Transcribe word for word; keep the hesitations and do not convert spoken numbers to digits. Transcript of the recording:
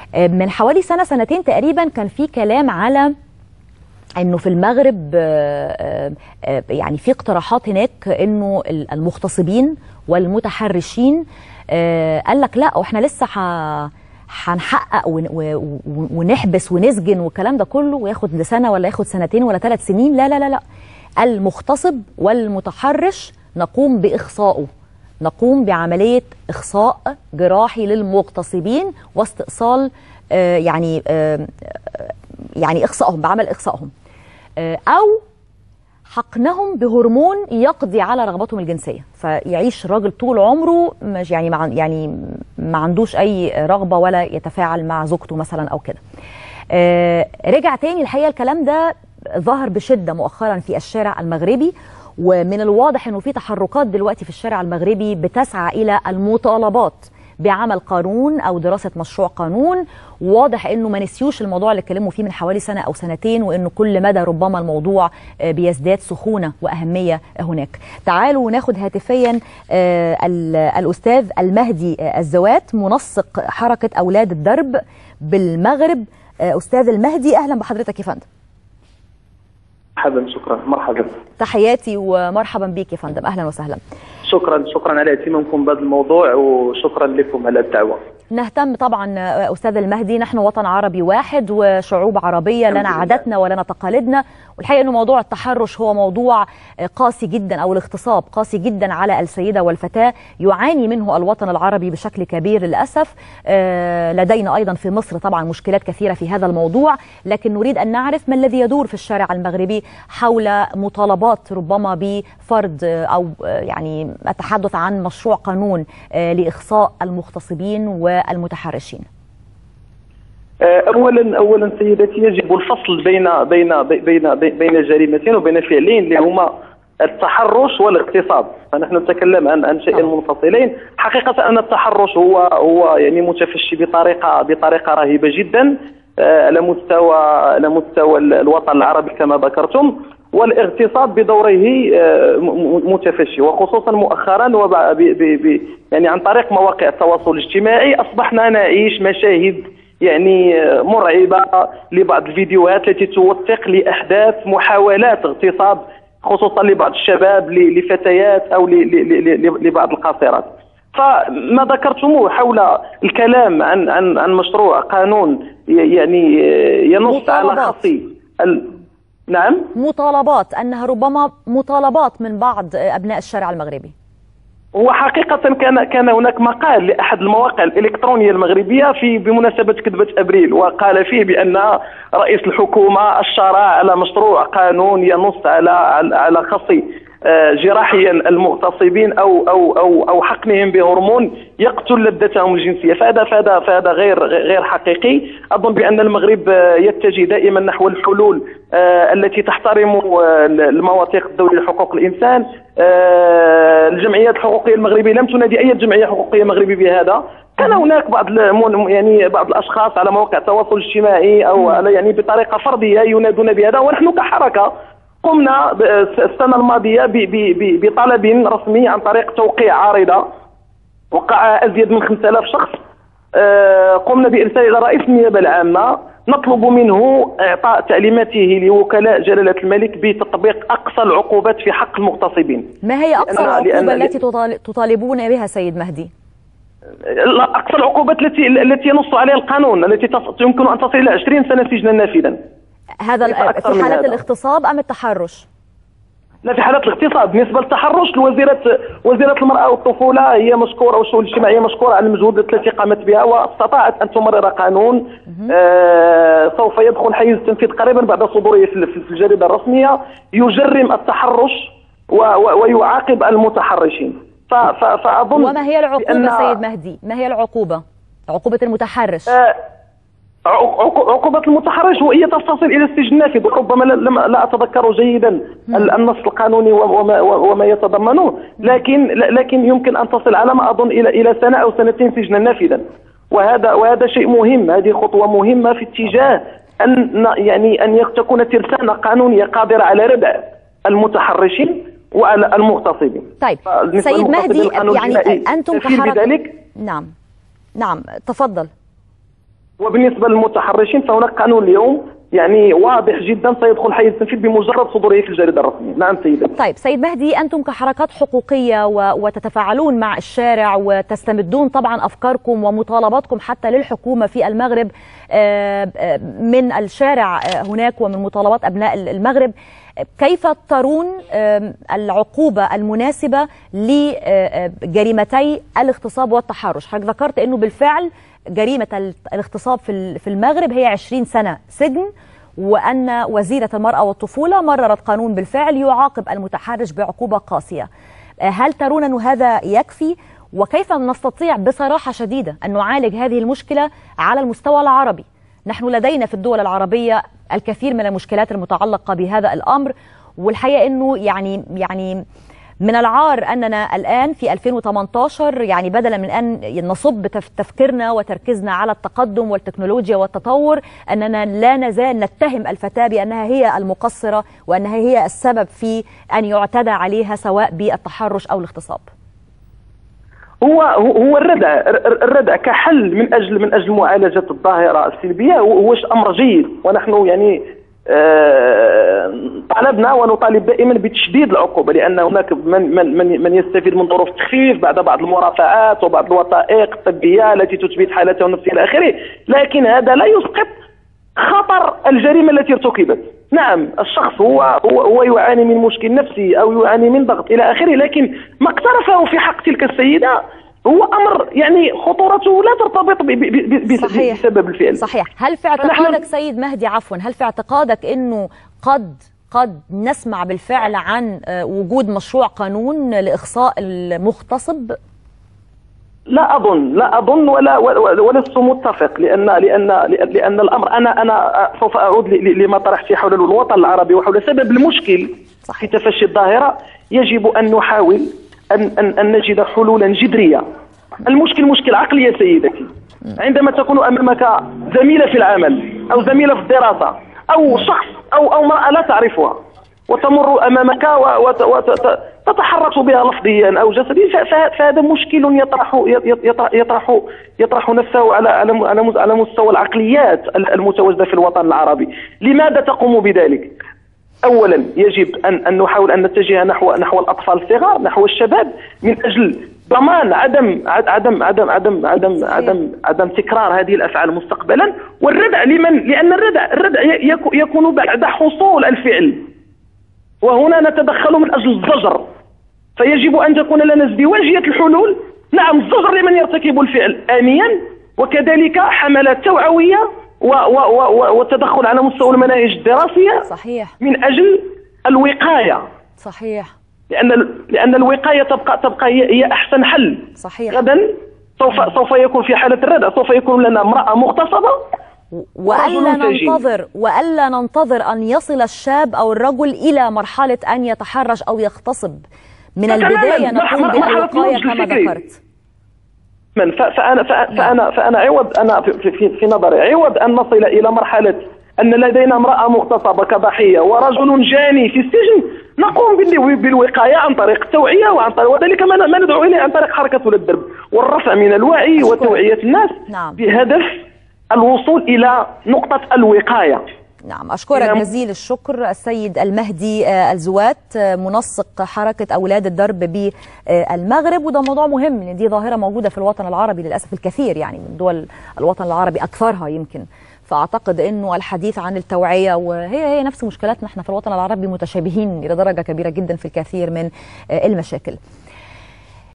من حوالي سنة سنتين تقريبا كان في كلام على انه في المغرب يعني في اقتراحات هناك انه المغتصبين والمتحرشين قال لك لا واحنا لسه هنحقق ونحبس ونسجن والكلام ده كله وياخد لسنة ولا ياخد سنتين ولا ثلاث سنين. لا لا لا لا، المغتصب والمتحرش نقوم بإخصائه، نقوم بعملية إخصاء جراحي للمغتصبين واستئصال آه يعني آه يعني إخصائهم، بعمل إخصائهم آه أو حقنهم بهرمون يقضي على رغبتهم الجنسية، فيعيش راجل طول عمره مش يعني مع يعني ما عندوش أي رغبة ولا يتفاعل مع زوجته مثلا أو كده. آه رجع تاني الحقيقة الكلام ده ظهر بشدة مؤخرا في الشارع المغربي، ومن الواضح انه في تحركات دلوقتي في الشارع المغربي بتسعى الى المطالبات بعمل قانون او دراسه مشروع قانون. واضح انه ما نسيوش الموضوع اللي اتكلموا فيه من حوالي سنه او سنتين، وانه كل مدى ربما الموضوع بيزداد سخونه واهميه هناك. تعالوا ناخد هاتفيا الاستاذ المهدي الزوات منسق حركه اولاد الدرب بالمغرب. استاذ المهدي اهلا بحضرتك يا فندم. مرحبا، شكرا، مرحبا. تحياتي ومرحبا بك يا فندم، اهلا وسهلا. شكرا شكرا على اهتمامكم بهذا الموضوع وشكرا لكم على الدعوه. نهتم طبعا استاذ المهدي، نحن وطن عربي واحد وشعوب عربيه لنا عاداتنا ولنا تقاليدنا، والحقيقه انه موضوع التحرش هو موضوع قاسي جدا او الاغتصاب قاسي جدا على السيده والفتاه، يعاني منه الوطن العربي بشكل كبير للاسف. لدينا ايضا في مصر طبعا مشكلات كثيره في هذا الموضوع، لكن نريد ان نعرف ما الذي يدور في الشارع المغربي حول مطالبات ربما بفرض او يعني اتحدث عن مشروع قانون لاخصاء المغتصبين والمتحرشين. اولا اولا سيدتي، يجب الفصل بين بين بين بين جريمتين وبين فعلين اللي هما التحرش والاغتصاب، فنحن نتكلم عن عن شيئين منفصلين. حقيقه ان التحرش هو هو يعني متفشي بطريقه بطريقه رهيبه جدا على مستوى على مستوى الوطن العربي كما ذكرتم، والاغتصاب بدوره متفشي، وخصوصا مؤخرا وب يعني عن طريق مواقع التواصل الاجتماعي اصبحنا نعيش مشاهد يعني مرعبه لبعض الفيديوهات التي توثق لاحداث محاولات اغتصاب خصوصا لبعض الشباب لفتيات او لبعض القاصرات. فما ذكرتموه حول الكلام عن عن عن مشروع قانون يعني ينص على خصي نعم مطالبات، انها ربما مطالبات من بعض ابناء الشارع المغربي. هو حقيقة كان كان هناك مقال لأحد المواقع الإلكترونية المغربية في بمناسبة كذبة أبريل، وقال فيه بأن رئيس الحكومة أشار على مشروع قانون ينص على على خصي جراحيا المغتصبين او او او او حقنهم بهرمون يقتل لذتهم الجنسيه، فهذا فهذا فهذا غير غير حقيقي. اظن بان المغرب يتجه دائما نحو الحلول التي تحترم المواثيق الدوليه لحقوق الانسان. الجمعيات الحقوقيه المغربيه لم تنادي اي جمعيه حقوقيه مغربيه بهذا. كان هناك بعض يعني بعض الاشخاص على مواقع التواصل الاجتماعي او على يعني بطريقه فرديه ينادون بهذا، ونحن كحركه قمنا السنة الماضية بطلب رسمي عن طريق توقيع عارضة وقع أزيد من خمسة آلاف شخص. قمنا بإرسال إلى رئيس النيابة العامة نطلب منه إعطاء تعليماته لوكلاء جلالة الملك بتطبيق أقصى العقوبات في حق المغتصبين. ما هي أقصى العقوبة التي تطالبون بها سيد مهدي؟ أقصى العقوبات التي التي ينص عليها القانون التي يمكن أن تصل إلى عشرين سنة سجنا نافذا. هذا في حالة الاغتصاب أم التحرش؟ لا، في حالة الاغتصاب. بالنسبة للتحرش وزيرة وزيرة المرأة والطفولة هي مشكورة والشؤون الاجتماعية مشكورة على المجهودات التي قامت بها واستطاعت أن تمرر قانون آه سوف يدخل حيز التنفيذ قريبا بعد صدوره في الجريدة الرسمية يجرم التحرش ويعاقب المتحرشين. فأظن وما هي العقوبة سيد مهدي؟ ما هي العقوبة؟ عقوبة المتحرش؟ آه عقوبة المتحرش وهي تصل إلى السجن النافذ، وربما لا أتذكر جيدا النص القانوني وما, وما يتضمنه، لكن لكن يمكن أن تصل على ما أظن إلى إلى سنة أو سنتين سجنا نافذا. وهذا وهذا شيء مهم، هذه خطوة مهمة في اتجاه أن يعني أن تكون ترسانة قانونية قادرة على ردع المتحرشين وعلى المغتصبين. طيب سيد مهدي، يعني أنتم كحركة، نعم نعم تفضل. وبالنسبه للمتحرشين فهناك قانون اليوم يعني واضح جدا سيدخل حيز التنفيذ بمجرد صدوره في الجريده الرسميه. نعم سيدتي. طيب سيد مهدي، انتم كحركات حقوقيه وتتفاعلون مع الشارع وتستمدون طبعا افكاركم ومطالباتكم حتى للحكومه في المغرب من الشارع هناك ومن مطالبات ابناء المغرب، كيف ترون العقوبه المناسبه لجريمتي الاغتصاب والتحرش؟ حضرتك ذكرت انه بالفعل جريمة الاغتصاب في المغرب هي عشرين سنة سجن، وأن وزيرة المرأة والطفولة مررت قانون بالفعل يعاقب المتحرش بعقوبة قاسية. هل ترون أن هذا يكفي؟ وكيف نستطيع بصراحة شديدة أن نعالج هذه المشكلة على المستوى العربي؟ نحن لدينا في الدول العربية الكثير من المشكلات المتعلقة بهذا الأمر، والحقيقة أنه يعني يعني من العار أننا الآن في ألفين وثمانية عشر يعني بدلا من أن نصب تفكيرنا وتركيزنا على التقدم والتكنولوجيا والتطور أننا لا نزال نتهم الفتاة بأنها هي المقصرة وأنها هي السبب في أن يعتدى عليها سواء بالتحرش أو الاغتصاب. هو هو الردع الردع كحل من أجل من أجل معالجة الظاهرة السلبية هو أمر جيد، ونحن يعني طالبنا ونطالب دائما بتشديد العقوبه، لان هناك من من من يستفيد من ظروف التخفيف بعد بعض المرافعات وبعض الوثائق الطبيه التي تثبت حالته النفسيه الى اخره، لكن هذا لا يسقط خطر الجريمه التي ارتكبت. نعم الشخص هو هو, هو يعاني من مشكل نفسي او يعاني من ضغط الى اخره، لكن ما اقترفه في حق تلك السيده هو امر يعني خطورته لا ترتبط بسبب الفعل. صحيح. هل في اعتقادك سيد مهدي عفوا هل في اعتقادك انه قد قد نسمع بالفعل عن وجود مشروع قانون لاخصاء المغتصب؟ لا اظن لا اظن ولا ولست متفق، لان لان لان الامر انا انا سوف اعود لما طرحت حول الوطن العربي وحول سبب المشكل صح. في تفشي الظاهره يجب ان نحاول أن, أن, أن نجد حلولا جذرية. المشكل مشكل عقلي يا سيدتي. عندما تكون أمامك زميلة في العمل أو زميلة في الدراسة أو شخص أو أو امرأة لا تعرفها وتمر أمامك وتتحرك بها لفظيا أو جسديا، فهذا مشكل يطرح يطرح يطرح, يطرح نفسه على على على مستوى العقليات المتواجدة في الوطن العربي. لماذا تقوم بذلك؟ اولا يجب ان ان نحاول ان نتجه نحو نحو الاطفال الصغار، نحو الشباب، من اجل ضمان عدم عدم عدم عدم عدم عدم عدم تكرار هذه الافعال مستقبلا، والردع لمن؟ لان الردع الردع يكون بعد حصول الفعل، وهنا نتدخل من اجل الزجر، فيجب ان تكون لنا ازدواجيه الحلول. نعم الزجر لمن يرتكب الفعل آنيا، وكذلك حملات توعويه والتدخل على مستوى المناهج الدراسية صحيح من أجل الوقاية. صحيح. لأن لأن الوقاية تبقى تبقى هي, هي أحسن حل. صحيح. غدا سوف سوف يكون في حالة الردع سوف يكون لنا امرأة مغتصبة، وألا ننتظر وألا ننتظر أن يصل الشاب أو الرجل إلى مرحلة أن يتحرش أو يغتصب. من البداية نقوم بالوقاية كما ذكرت. من فأنا فأنا فأنا عوض أنا في في, في نظري عوض أن نصل إلى مرحلة أن لدينا امرأة مغتصبة كضحية ورجل جاني في السجن، نقوم بالوقاية عن طريق التوعية وعن طريق وذلك ما ندعو إليه عن طريق حركة ولاد الدرب والرفع من الوعي وتوعية الناس نعم. بهدف الوصول إلى نقطة الوقاية. نعم أشكرك جزيل الشكر السيد المهدي الزوات منسق حركة أولاد الدرب بالمغرب. وده موضوع مهم لأن دي ظاهرة موجودة في الوطن العربي للأسف الكثير، يعني من دول الوطن العربي أكثرها يمكن. فأعتقد أنه الحديث عن التوعية وهي هي نفس مشكلاتنا احنا في الوطن العربي متشابهين إلى درجة كبيرة جدا في الكثير من المشاكل.